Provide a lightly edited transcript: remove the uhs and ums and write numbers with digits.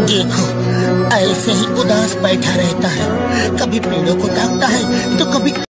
देखो ऐसे ही उदास बैठा रहता है, कभी पेड़ों को ताकता है तो कभी